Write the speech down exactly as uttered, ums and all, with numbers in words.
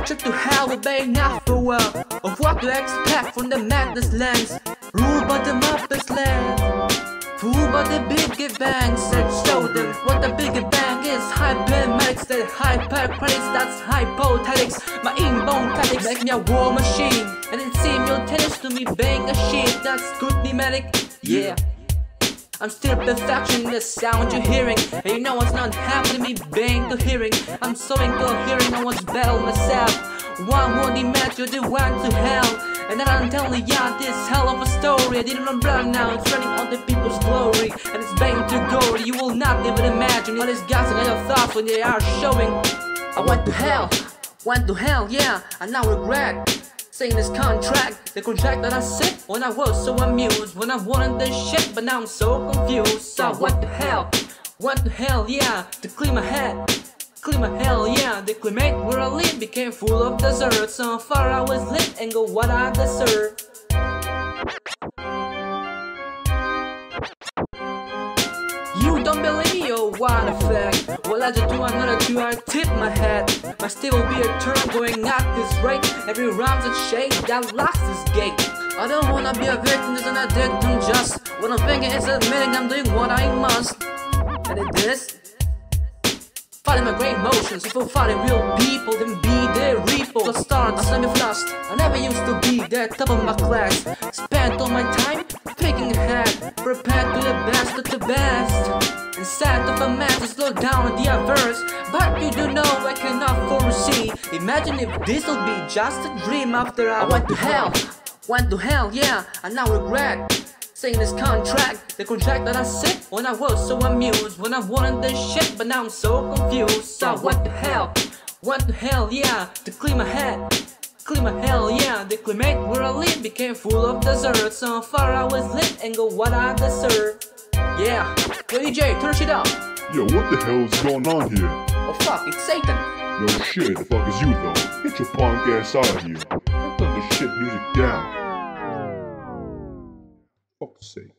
trip to hell will be enough for well of what to expect from the madness lands. Ruled by the Muppets land, fooled by the big bangs that show them what the big bang is. Hypermatics, that hypercritics, that's hypothetics. My inbone tactics make me a war machine, and it seems your tennis to me being a shit. That's good pneumatic, yeah. I'm still perfection in the sound you're hearing, and you know it's not happening me being to hearing. I'm so incoherent, I was battle myself. One more imagine the one to hell, and then I'm telling ya this hell of a story. I didn't umbrella now, it's running on the people's glory, and it's bang to glory. You will not even imagine what is gassing at your thoughts when they are showing. I went to hell, went to hell, yeah, I now regret saying this contract, the contract that I said when I was so amused, when I wanted this shit, but now I'm so confused. So what the hell, what the hell, yeah, to clean my head, clean my hell, yeah. The climate where I live became full of desert, so far I was lit and go what I deserve. You don't believe me, oh what a fact. Well I just do another two, I tip my head. My still will be a turn going at this rate. Every rhyme's a shade that locks this gate. I don't wanna be a victim, it's an addiction just. What I'm thinking is admitting I'm doing what I must. And it is fighting my great emotions. If I'm fighting real people, then be the repo. So start, I semi flushed. I never used to be the top of my class. Spent all my time picking ahead, prepared to the best of the best. Instead of a man to slow down the averse, but you do know I cannot foresee. Imagine if this will be just a dream after I, I went to hell, went to hell, yeah. I now regret saying this contract, the contract that I said when I was so amused, when I wanted this shit, but now I'm so confused. So what the hell, what the hell, yeah, to clean my head, clean my hell, yeah. The climate where I live became full of desert, so far I was lit and go what I deserve. Yeah, yo D J, turn shit up. Yo, what the hell is going on here? Oh fuck, it's Satan. Yo shit, the fuck is you though? Get your punk ass out of here. Put the shit music down. Fuck's sake.